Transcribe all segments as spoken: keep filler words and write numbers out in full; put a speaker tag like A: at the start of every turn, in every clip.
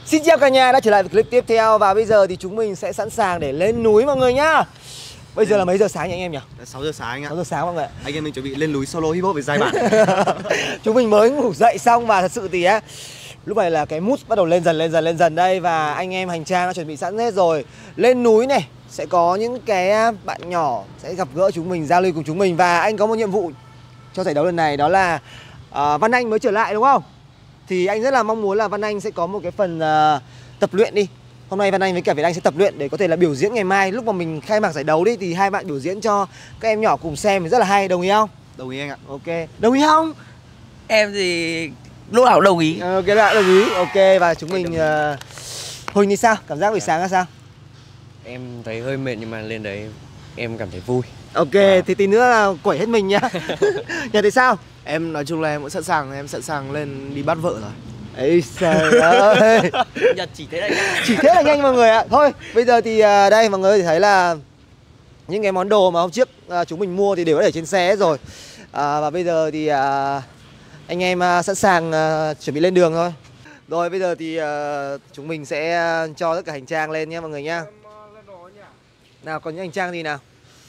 A: Xin chào cả nhà đã trở lại với clip tiếp theo. Và bây giờ thì chúng mình sẽ sẵn sàng để lên núi mọi người nhá. Bây giờ là mấy giờ sáng nhỉ anh em nhỉ?
B: sáu giờ sáng anh ạ.
A: sáu giờ sáng mọi người ạ.
B: Anh em mình chuẩn bị lên núi solo hip hop với giai bản.
A: Chúng mình mới ngủ dậy xong và thật sự thì á, lúc này là cái mood bắt đầu lên dần lên dần lên dần đây. Và anh em hành trang đã chuẩn bị sẵn hết rồi. Lên núi này sẽ có những cái bạn nhỏ sẽ gặp gỡ chúng mình, giao lưu cùng chúng mình. Và anh có một nhiệm vụ cho giải đấu lần này, đó là uh, Văn Anh mới trở lại đúng không? Thì anh rất là mong muốn là Văn Anh sẽ có một cái phần uh, tập luyện đi. Hôm nay Văn Anh với cả Việt Anh sẽ tập luyện để có thể là biểu diễn ngày mai lúc mà mình khai mạc giải đấu đi, thì hai bạn biểu diễn cho các em nhỏ cùng xem thì rất là hay, đồng ý không?
B: Đồng ý anh ạ.
A: Ok, đồng ý không?
C: Em thì lúc nào cũng đồng ý.
A: Ok bạn đồng ý. Ok, và chúng mình uh... Huỳnh thì sao? Cảm giác buổi sáng là sao?
D: Em thấy hơi mệt nhưng mà lên đấy em cảm thấy vui.
A: Ok, à. Thì tí nữa là quẩy hết mình nhá. Nhà thì sao?
B: Em nói chung là em cũng sẵn sàng, em sẵn sàng lên đi bắt vợ rồi.
A: Ây trời ơi.
C: Nhật chỉ thế là nhanh.
A: Chỉ thế là nhanh mọi người ạ. Thôi, bây giờ thì uh, đây mọi người thì thấy là những cái món đồ mà hôm trước uh, chúng mình mua thì đều đã để trên xe hết rồi. uh, Và bây giờ thì uh, anh em uh, sẵn sàng uh, chuẩn bị lên đường thôi. Rồi bây giờ thì uh, chúng mình sẽ uh, cho tất cả hành trang lên nhé mọi người nhá. Nào còn những hành trang gì nào?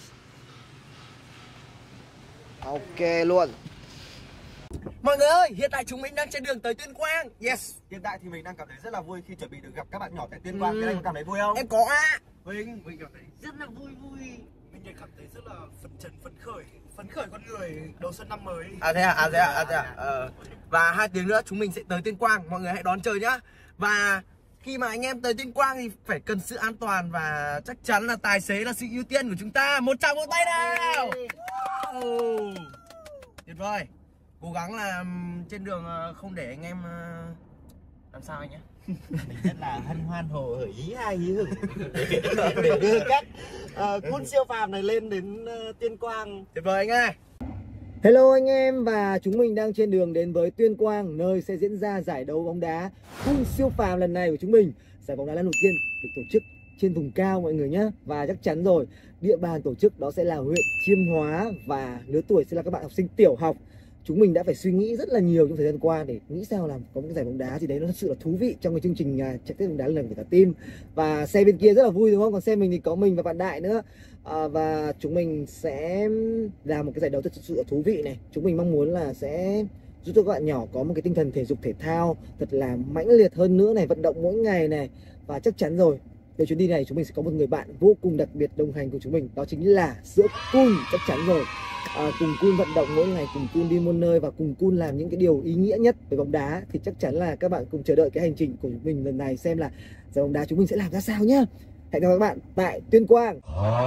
A: Ok luôn.
C: Mọi người ơi, hiện tại chúng mình đang trên đường tới Tuyên Quang. Yes.
B: Hiện tại thì mình đang cảm thấy rất là vui khi chuẩn bị được gặp các bạn nhỏ tại Tuyên Quang. Ừ. Anh có cảm thấy vui không?
C: Em có ạ. À.
B: Mình, mình cảm thấy
C: rất là vui vui.
B: Mình cảm thấy rất là phấn chấn, phấn khởi, phấn khởi con người đầu xuân năm mới.
C: À thế à, à thế à, à thế à. Ờ. Và hai tiếng nữa chúng mình sẽ tới Tuyên Quang, mọi người hãy đón chờ nhá. Và khi mà anh em tới Tuyên Quang thì phải cần sự an toàn và chắc chắn là tài xế là sự ưu tiên của chúng ta. Một tràng vỗ tay nào. Wow. Tuyệt vời. Cố gắng là trên đường không để anh em làm sao anh nhé.
B: Mình rất là hân hoan hồ hởi hí hai hí hửng để đưa các uh, quân siêu phàm này lên đến uh, Tuyên Quang.
C: Tuyệt vời anh ơi.
A: Hello anh em, và chúng mình đang trên đường đến với Tuyên Quang, nơi sẽ diễn ra giải đấu bóng đá Quân siêu phàm lần này của chúng mình. Giải bóng đá lần đầu tiên được tổ chức trên vùng cao mọi người nhé. Và chắc chắn rồi, địa bàn tổ chức đó sẽ là huyện Chiêm Hóa và lứa tuổi sẽ là các bạn học sinh tiểu học. Chúng mình đã phải suy nghĩ rất là nhiều trong thời gian qua để nghĩ sao làm có một cái giải bóng đá gì đấy nó thật sự là thú vị trong cái chương trình uh, chạy Tết bóng đá lần của cả team. Và xe bên kia rất là vui đúng không? Còn xe mình thì có mình và bạn Đại nữa. À, và chúng mình sẽ làm một cái giải đấu thật sự là thú vị này. Chúng mình mong muốn là sẽ giúp cho các bạn nhỏ có một cái tinh thần thể dục thể thao thật là mãnh liệt hơn nữa này, vận động mỗi ngày này. Và chắc chắn rồi,ในchuyến đi này chúng mình sẽ có một người bạn vô cùng đặc biệt đồng hành cùng chúng mình, đó chính là Sữa Cool. Chắc chắn rồi, à, cùng Cool vận động mỗi ngày, cùng Cool đi muôn nơi và cùng Cool làm những cái điều ý nghĩa nhất về bóng đá. Thì chắc chắn là các bạn cùng chờ đợi cái hành trình của chúng mình lần này, xem là giải bóng đá chúng mình sẽ làm ra sao nhá. Hẹn gặp các bạn tại Tuyên Quang.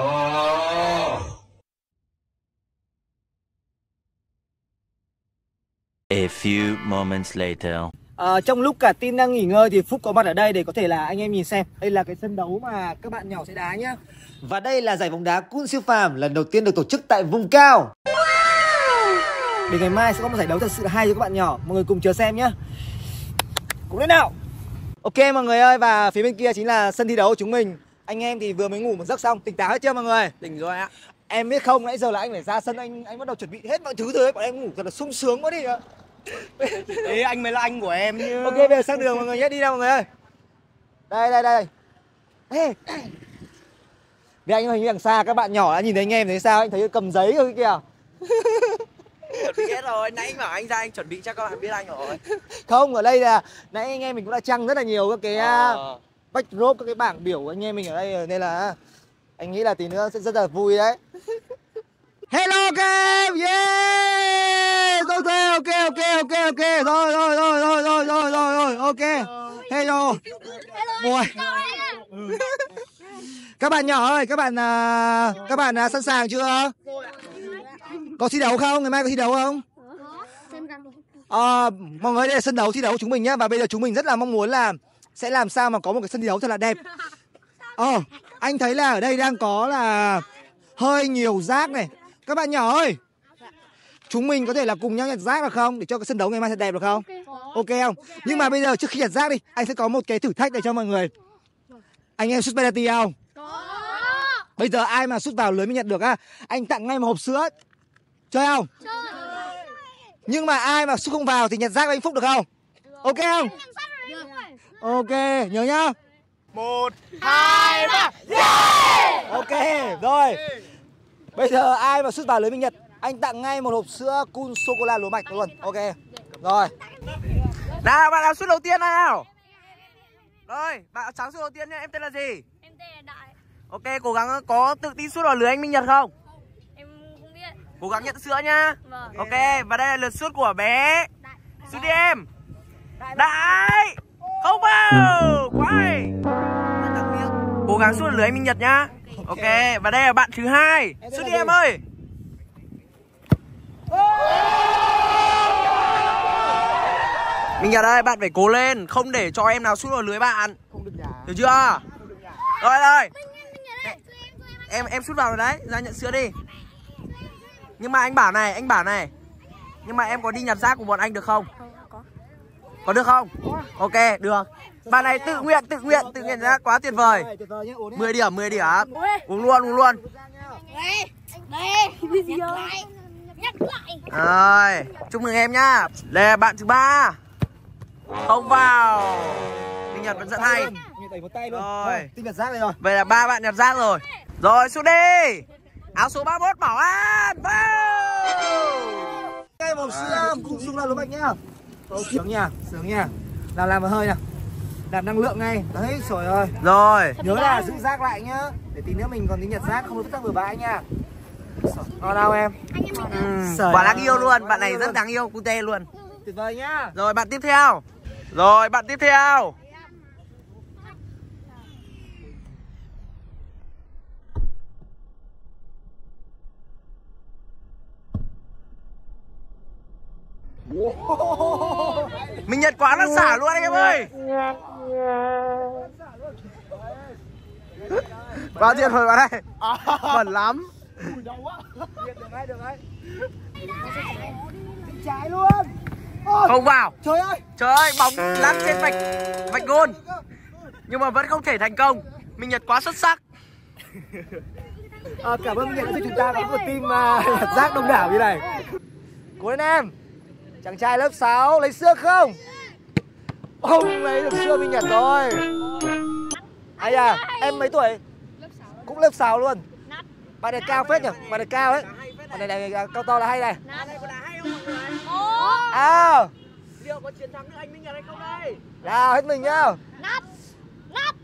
E: A few moments later.
A: À, trong lúc cả team đang nghỉ ngơi thì Phúc có mặt ở đây để có thể là anh em nhìn xem. Đây là cái sân đấu mà các bạn nhỏ sẽ đá nhá. Và đây là giải bóng đá Quân siêu phàm lần đầu tiên được tổ chức tại vùng cao. Wow. Để ngày mai sẽ có một giải đấu thật sự hay cho các bạn nhỏ. Mọi người cùng chờ xem nhá. Cùng lên nào. Ok mọi người ơi, và phía bên kia chính là sân thi đấu của chúng mình. Anh em thì vừa mới ngủ một giấc xong, tỉnh táo hết chưa mọi người?
C: Tỉnh rồi ạ.
A: Em biết không, nãy giờ là anh phải ra sân, anh anh bắt đầu chuẩn bị hết mọi thứ rồi ấy. Bọn em ngủ thật là sung sướng quá đi ạ.
C: Ê, anh mới là anh của em chứ.
A: Ok, bây giờ sang đường mọi người nhé, đi nào mọi người ơi. Đây, đây, đây. Ê, vì anh hình như đằng xa các bạn nhỏ đã nhìn thấy anh em thấy sao? Anh thấy cầm giấy rồi kìa.
C: Chuẩn bị hết rồi, nãy anh bảo anh ra anh chuẩn bị cho các bạn biết anh rồi.
A: Không, ở đây là nãy anh em mình cũng đã trăng rất là nhiều các cái ờ. backdrop, các cái bảng biểu của anh em mình ở đây rồi, nên là anh nghĩ là tí nữa sẽ rất là vui đấy. Hello các em, yeah, ok ok ok ok ok, rồi rồi rồi rồi rồi rồi rồi rồi ok, hello, ôi, các bạn nhỏ ơi, các bạn uh, các bạn uh, sẵn sàng chưa? Có thi đấu không? Ngày mai có thi đấu không? À, mọi người, đây là sân đấu thi đấu của chúng mình nhá, và bây giờ chúng mình rất là mong muốn là sẽ làm sao mà có một cái sân thi đấu thật là đẹp. Ờ, à, anh thấy là ở đây đang có là hơi nhiều rác này. Các bạn nhỏ ơi, chúng mình có thể là cùng nhau nhặt rác được không? Để cho cái sân đấu ngày mai thật đẹp được không? Ok không? Nhưng mà bây giờ trước khi nhặt rác đi, anh sẽ có một cái thử thách để cho mọi người. Anh em sút penalty không? Bây giờ ai mà sút vào lưới mới nhặt được á, anh tặng ngay một hộp sữa. Chơi không? Nhưng mà ai mà sút không vào thì nhặt rác với anh Phúc được không? Ok không? Ok. nhớ nhá.
C: Một, hai, ba.
A: Yeah! Ok, rồi. Bây giờ ai mà sút vào lưới Minh Nhật, anh tặng ngay một hộp sữa Cool sô cô la lúa mạch luôn. Ok. Rồi.
C: Nào, bạn nào sút đầu tiên nào? Rồi, bạn trắng sút đầu tiên nhá. Em tên là gì?
F: Em tên là Đại.
C: Ok, cố gắng có tự tin sút vào lưới anh Minh Nhật không?
F: Em không biết.
C: Cố gắng nhận sữa nhá.
F: Vâng.
C: Ok, và đây là lượt sút của bé.
F: Đại.
C: Sút đi em. Đại. Không vào. Quay. Cố gắng sút vào lưới anh Minh Nhật nhá. Ok, và đây là bạn thứ hai. Sút đi em ơi. Minh Nhật ơi, bạn phải cố lên, không để cho em nào sút vào lưới bạn. Được chưa? Rồi rồi. Em em sút vào rồi đấy, ra nhận sữa đi. Nhưng mà anh bảo này, anh bảo này. Nhưng mà em có đi nhặt rác của bọn anh được không?
F: Có.
C: Có được không? Ok, được. Bạn này tự nguyện, tự nguyện, tự nguyện ra quá tuyệt vời. mười điểm, mười điểm. Uống luôn, uống luôn.
F: Đây. Đây. Nhắc lại. Nhắc lại.
C: Rồi, chúc mừng em nhá. Đây là bạn thứ ba. Không vào. Minh Nhật vẫn dẫn hay. Rồi.
A: Tinh nhặt rác đây rồi.
C: Vậy là ba bạn nhặt rác rồi. Rồi, xuống đi. Áo số ba mươi mốt Bảo An. Vào.
A: Ngay một sữa Cool sô cô la lúa mạch nhá. Sướng nha, sướng nha. Nào làm một hơi nào. Đạt năng lượng ngay. Đấy, trời ơi.
C: Rồi.
A: Nhớ là giữ rác lại nhá. Để tí nữa mình còn tí nhặt rác không được vứt rác bừa bãi nha. Ngon đâu em?
C: Ừ. Bạn đáng yêu luôn, bạn này rất đáng yêu, cute luôn.
A: Tuyệt vời nhá.
C: Rồi bạn tiếp theo. Rồi bạn tiếp theo. Mình Nhật quá nó xả luôn anh em ơi. Bao tiền rồi bạn ơi. Bẩn lắm.
A: Được ngay, được ngay. Trái luôn.
C: Không vào.
A: Trời ơi.
C: Trời ơi, bóng lăn trên vạch vạch gôn. Nhưng mà vẫn không thể thành công. Minh Nhật quá xuất sắc.
A: À, cảm ơn Minh Nhật đã cho chúng ta có một team uh, nhặt rác đông đảo như này. Cố lên em. Chàng trai lớp sáu lấy sữa không? Không lấy được sữa Minh Nhật rồi. Ai à, em mấy tuổi? Cũng lớp sáu luôn. Bạn này cao phết nhỉ? Bạn này cao ấy. Bạn này, này, này cao to là hay này. À.
C: Liệu có chiến thắng được anh Minh Nhật hay không đây?
A: Nào hết mình nhá.
F: Nắp. Nắp.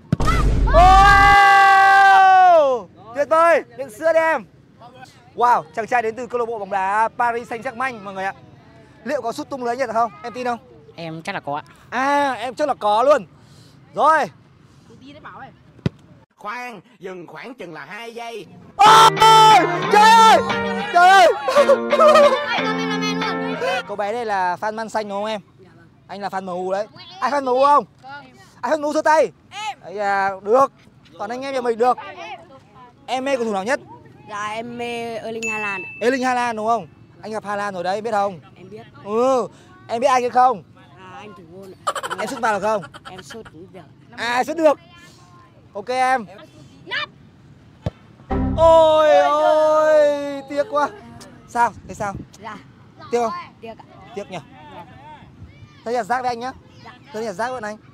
A: Wow. Tuyệt vời, nhận sữa đi em. Wow, chàng trai đến từ câu lạc bộ bóng đá Paris Saint-Germain mọi người ạ. Liệu có sút tung lưới Nhật không? Em tin không?
G: Em chắc là có ạ.
A: À, em chắc là có luôn. Rồi.
C: Khoan, dừng khoảng chừng là hai giây.
A: Ôi, trời ơi. Trời ơi. Cô bé đây là fan Man Xanh đúng không em? Anh là fan em u đấy. Ai fan em u không? Ai fan em u giơ tay. Đấy à, được. Toàn anh em nhà mình được. Em mê cầu thủ nào nhất?
G: Dạ em mê Erling Haaland.
A: Erling Haaland đúng không? Anh gặp Haaland rồi đấy, biết không?
G: Em biết.
A: Ừ. Em biết ai kia không?
G: À, anh thủ môn.
A: Em sút vào được không?
G: Em sút cũng được.
A: À, sút được. Ok em. Ôi ôi, tiếc quá. Sao? Thế sao?
G: Dạ.
A: Tiếc không?
G: Tiếc ạ.
A: Tiếc nhỉ. Thế nhặt rác với anh nhá. Thế nhặt rác với anh.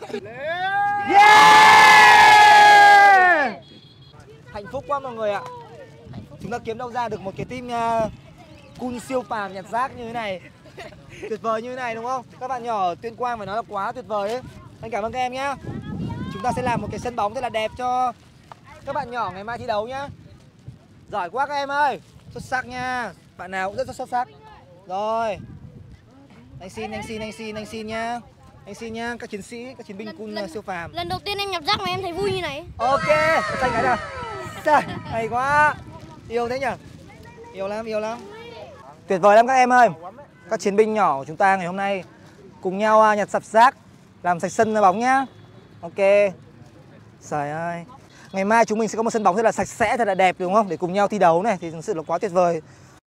A: Yeah! Hạnh phúc quá mọi người ạ. Chúng ta kiếm đâu ra được một cái team uh, cool siêu phàm nhặt rác như thế này. Tuyệt vời như thế này đúng không? Các bạn nhỏ ở Tuyên Quang phải nói là quá tuyệt vời ấy. Anh cảm ơn các em nhá. Chúng ta sẽ làm một cái sân bóng rất là đẹp cho các bạn nhỏ ngày mai thi đấu nhá. Giỏi quá các em ơi. Xuất sắc nha. Bạn nào cũng rất, rất xuất sắc. Rồi. Anh xin, anh xin, anh xin, anh xin nhá. Anh xin nhá, các chiến sĩ, các chiến binh cool
F: lần,
A: siêu phàm.
F: Lần đầu tiên em nhặt rác mà em thấy vui như này.
A: Ok, xanh cái nào. Trời, hay quá. Yêu thế nhỉ? Yêu lắm, yêu lắm. Tuyệt vời lắm các em ơi. Các chiến binh nhỏ của chúng ta ngày hôm nay cùng nhau nhặt sập rác, làm sạch sân bóng nhá. Ok. Trời ơi. Ngày mai chúng mình sẽ có một sân bóng rất là sạch sẽ, thật là đẹp đúng không? Để cùng nhau thi đấu này thì thực sự là quá tuyệt vời.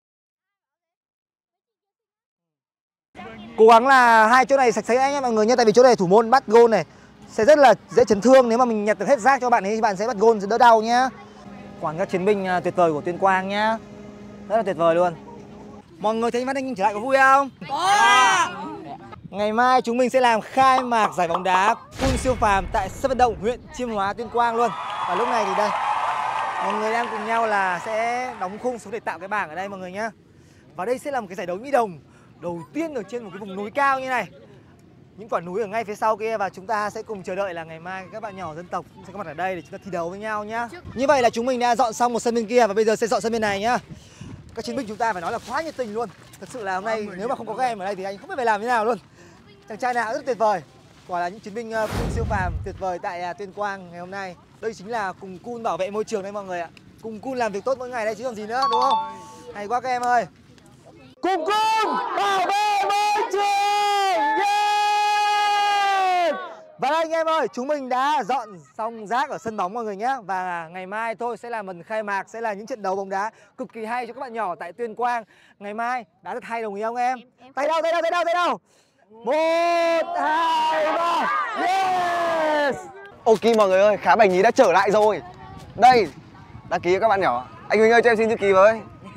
A: Cố gắng là hai chỗ này sạch sẽ nhé mọi người nhé. Tại vì chỗ này thủ môn bắt gôn này sẽ rất là dễ chấn thương. Nếu mà mình nhặt được hết rác cho bạn ấy thì bạn sẽ bắt gôn sẽ đỡ đau nhá. Còn các chiến binh tuyệt vời của Tuyên Quang nhá. Rất là tuyệt vời luôn. Mọi người thấy Văn Anh trở lại có vui không?
F: Có.
A: Ngày mai chúng mình sẽ làm khai mạc giải bóng đá Cool siêu phàm tại sân vận động huyện Chiêm Hóa, Tuyên Quang luôn. Và lúc này thì đây, mọi người đang cùng nhau là sẽ đóng khung xuống để tạo cái bảng ở đây mọi người nhá. Và đây sẽ là một cái giải đấu nhi đồng đầu tiên ở trên một cái vùng núi cao như này. Những quả núi ở ngay phía sau kia, và chúng ta sẽ cùng chờ đợi là ngày mai các bạn nhỏ dân tộc sẽ có mặt ở đây để chúng ta thi đấu với nhau nhá. Như vậy là chúng mình đã dọn xong một sân bên kia và bây giờ sẽ dọn sân bên này nhá. Các chiến binh chúng ta phải nói là quá nhiệt tình luôn. Thật sự là hôm nay nếu mà không có các em ở đây thì anh không biết phải làm thế nào luôn. Chàng trai nào rất tuyệt vời. Quả là những chiến binh uh, cool siêu phàm tuyệt vời tại uh, Tuyên Quang ngày hôm nay. Đây chính là cùng cool bảo vệ môi trường đây mọi người ạ. Cùng cool làm việc tốt mỗi ngày đây chứ còn gì nữa, đúng không? Hay quá các em ơi. Cùng cool bảo vệ môi trường. Yeah! Và đây anh em ơi, chúng mình đã dọn xong rác ở sân bóng mọi người nhé. Và ngày mai thôi sẽ là phần khai mạc, sẽ là những trận đấu bóng đá cực kỳ hay cho các bạn nhỏ tại Tuyên Quang. Ngày mai đã rất hay, đồng ý không em? Tay đâu, tay đâu, tay đâu, tay đâu. Một, hai, ba. Yes!
C: Ok mọi người ơi, Khá Bảnh Nhí đã trở lại rồi. Đây, đăng ký cho các bạn nhỏ. Anh Huỳnh ơi, cho em xin chữ ký với.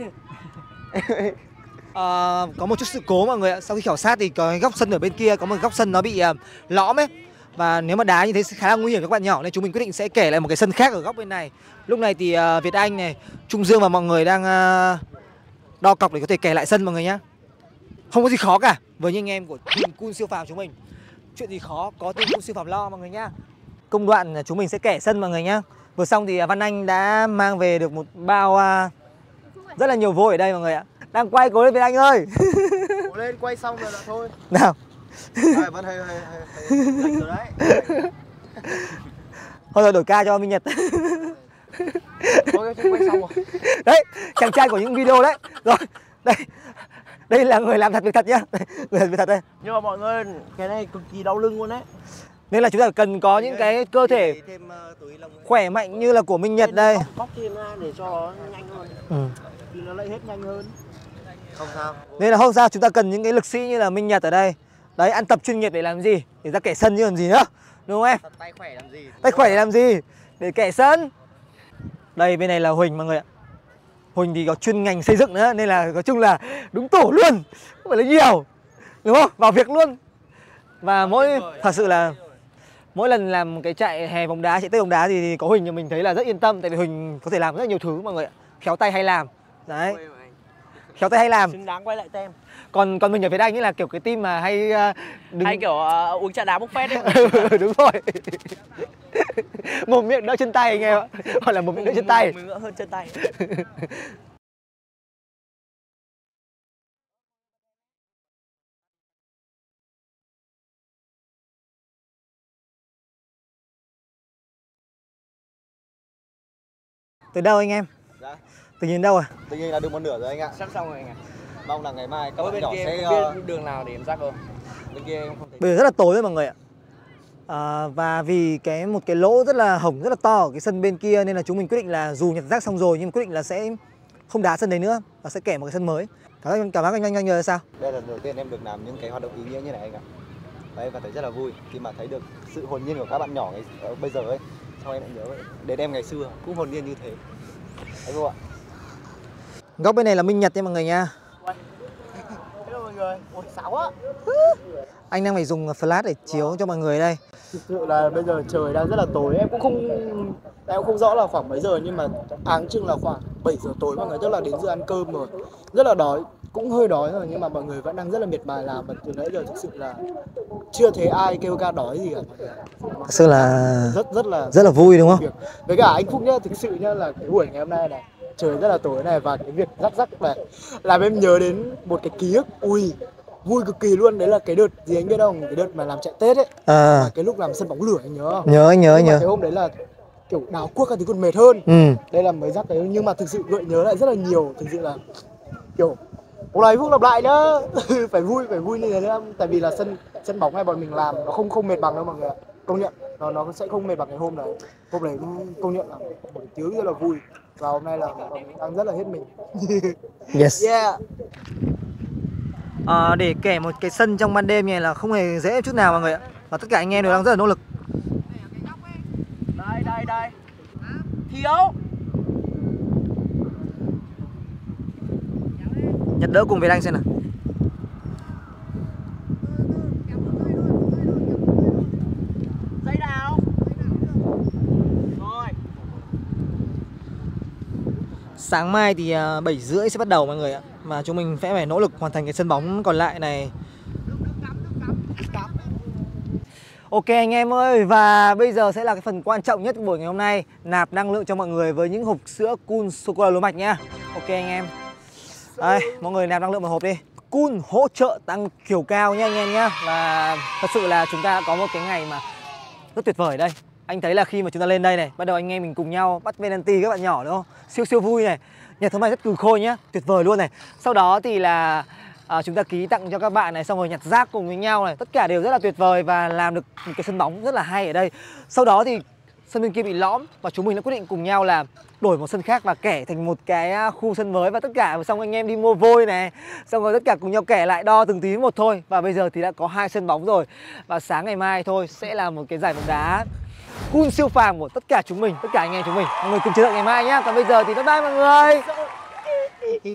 A: À, có một chút sự cố mọi người ạ. Sau khi khảo sát thì có cái góc sân ở bên kia có một góc sân nó bị uh, lõm ấy. Và nếu mà đá như thế sẽ khá là nguy hiểm cho các bạn nhỏ, nên chúng mình quyết định sẽ kể lại một cái sân khác ở góc bên này. Lúc này thì uh, Việt Anh này, Trung Dương và mọi người đang uh, đo cọc để có thể kể lại sân mọi người nhá. Không có gì khó cả với những anh em của team Cool siêu phàm chúng mình. Chuyện gì khó có team Cool siêu phàm lo mọi người nhá. Công đoạn chúng mình sẽ kẻ sân mọi người nhá. Vừa xong thì Văn Anh đã mang về được một bao uh, rất là nhiều vôi ở đây mọi người ạ. Đang quay, cố lên Việt Anh ơi.
B: Cố lên, quay xong rồi là thôi.
A: Nào.
B: À, vẫn hơi hơi hơi lạnh rồi đấy.
A: Thôi rồi đổi ca cho Minh Nhật.
B: Thôi quay xong rồi.
A: Đấy, chàng trai của những video đấy. Rồi, đây. Đây là người làm thật việc thật nhá. Người làm việc thật đây.
B: Nhưng mà mọi người, cái này cực kỳ đau lưng luôn đấy.
A: Nên là chúng ta cần có những cái cơ thể khỏe mạnh như là của Minh Nhật đây.
B: Bóc thêm ra để cho nó nhanh hơn.
A: Ừ.
B: Thì nó lại hết nhanh hơn. Không sao.
A: Nên là không sao, chúng ta cần những cái lực sĩ như là Minh Nhật ở đây. Đấy, ăn tập chuyên nghiệp để làm gì? Để ra kẻ sân chứ còn gì nữa. Đúng không em?
B: Tay khỏe làm gì?
A: Tay khỏe để làm gì? Để kẻ sân. Đây, bên này là Huỳnh mọi người ạ. Huỳnh thì có chuyên ngành xây dựng nữa, nên là nói chung là đúng tổ luôn. Không phải là nhiều. Đúng không? Vào việc luôn. Và mỗi, thật sự là mỗi lần làm cái chạy hè bóng đá, chạy tết bóng đá thì, thì có Huỳnh thì mình thấy là rất yên tâm. Tại vì Huỳnh có thể làm rất nhiều thứ mọi người ạ. Khéo tay hay làm. Đấy. Khéo tay hay làm.
B: Xứng đáng quay lại tem.
A: Còn còn mình ở Việt Anh ấy là kiểu cái team mà hay uh, đứng...
G: Hay kiểu uh, uống trà đá buffet đấy.
A: Đúng rồi. Mồm miệng đỡ chân tay anh em ạ. Hoặc là mồm miệng đỡ chân tay.
G: Mình nữa hơn chân tay.
A: Từ đâu anh em?
B: Dạ.
A: Từ nhìn đâu à?
B: Tự nhiên là được một nửa rồi anh ạ.
G: Sắp xong rồi anh ạ.
B: Mong là ngày mai các
G: Ở
B: bạn
G: bên
B: nhỏ
G: kia
B: sẽ
G: không
B: uh,
G: biết đường nào để em rắc không?
B: bên kia em không thấy.
A: Bây giờ rất là tối rồi mọi người ạ. À, và vì cái một cái lỗ rất là hổng rất là to ở cái sân bên kia, nên là chúng mình quyết định là dù nhặt rác xong rồi nhưng quyết định là sẽ không đá sân đấy nữa và sẽ kẻ một cái sân mới. Cảm ơn cảm ơn anh anh nhờ sao?
B: Đây là lần đầu tiên em được làm những cái hoạt động ý nghĩa như này anh ạ. Đấy, và thấy rất là vui khi mà thấy được sự hồn nhiên của các bạn nhỏ ngày uh, bây giờ ấy. Sau em lại nhớ ấy, đến em ngày xưa cũng hồn nhiên như thế. Đấy không ạ?
A: Góc bên này là Minh Nhật nha mọi người nha.
B: Hello mọi người. Ôi xáo á.
A: Anh đang phải dùng flash để chiếu cho mọi người đây.
B: Thực sự là bây giờ trời đang rất là tối, em cũng không em cũng không rõ là khoảng mấy giờ, nhưng mà áng chừng là khoảng bảy giờ tối mọi người, tức là đến giờ ăn cơm rồi. Rất là đói, cũng hơi đói rồi, nhưng mà mọi người vẫn đang rất là miệt mài làm, và từ nãy giờ thực sự là chưa thấy ai kêu ca đói gì cả.
A: Thật sự là
B: Rất rất là
A: rất là vui đúng không?
B: việc. Với cả anh Phúc nhá, thực sự nhá là cái buổi ngày hôm nay này trời rất là tối này, và cái việc rắc rắc này làm em nhớ đến một cái ký ức ui vui cực kỳ luôn. Đấy là cái đợt gì anh biết không, cái đợt mà làm chạy Tết ấy,
A: À,
B: cái lúc làm sân bóng lửa anh nhớ không?
A: nhớ anh nhớ anh
B: Nhưng mà
A: nhớ.
B: cái hôm đấy là kiểu đào cuốc thì còn mệt hơn.
A: Ừ.
B: Đây là mới rắc đấy, nhưng mà thực sự gợi nhớ lại rất là nhiều. Thực sự là kiểu hôm nay Phúc lặp lại nhá. Phải vui, phải vui như thế nữa, tại vì là sân sân bóng này bọn mình làm nó không không mệt bằng đâu mọi người, công nhận nó nó sẽ không mệt bằng cái hôm đấy. Hôm đấy công nhận là một tiếng rất là vui, và hôm nay là bọn mình đang rất là hết mình.
A: Yes.
B: Yeah.
A: À, để kẻ một cái sân trong ban đêm này là không hề dễ chút nào mọi người ạ. Và tất cả anh em đều đang rất là nỗ lực.
G: Đây, đây, đây. Thiếu.
A: Nhật đỡ cùng Việt Anh xem nào.
G: nào. Rồi.
A: Sáng mai thì bảy rưỡi sẽ bắt đầu mọi người ạ. Và chúng mình sẽ phải nỗ lực hoàn thành cái sân bóng còn lại này. Ok anh em ơi, và bây giờ sẽ là cái phần quan trọng nhất của buổi ngày hôm nay, nạp năng lượng cho mọi người với những hộp sữa Cool sô-cô-la lúa mạch nhá. Ok anh em. Đây, mọi người nạp năng lượng vào hộp đi. Cool hỗ trợ tăng chiều cao nha anh em nhá. Và thật sự là chúng ta có một cái ngày mà rất tuyệt vời đây. Anh thấy là khi mà chúng ta lên đây này, bắt đầu anh em mình cùng nhau bắt penalty các bạn nhỏ đúng không? Siêu siêu vui này. Nhật hôm nay rất cừ khôi nhá, tuyệt vời luôn này. Sau đó thì là à, chúng ta ký tặng cho các bạn này, xong rồi nhặt rác cùng với nhau này. Tất cả đều rất là tuyệt vời và làm được một cái sân bóng rất là hay ở đây. Sau đó thì sân bên kia bị lõm và chúng mình đã quyết định cùng nhau là đổi một sân khác và kẻ thành một cái khu sân mới. Và tất cả xong anh em đi mua vôi này, xong rồi tất cả cùng nhau kẻ lại, đo từng tí một thôi. Và bây giờ thì đã có hai sân bóng rồi. Và sáng ngày mai thôi sẽ là một cái giải bóng đá cool siêu phàm của tất cả chúng mình, tất cả anh em chúng mình. Mọi người cùng chờ đợi ngày mai nhá. Còn bây giờ thì bye bye mọi người.